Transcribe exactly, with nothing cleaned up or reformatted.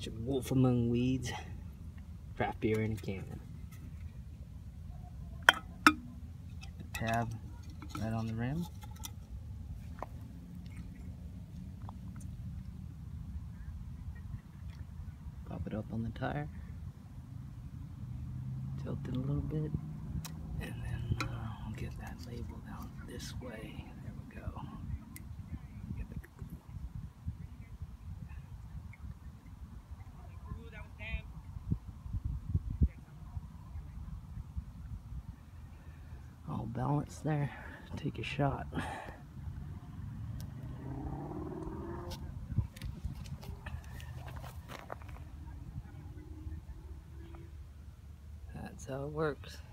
Watch a wolf among weeds. Craft beer in a can. The tab right on the rim. Pop it up on the tire. Tilt it a little bit. And then uh, we'll get that label down this way. There we go. Get the all balanced there. Take a shot. That's how it works.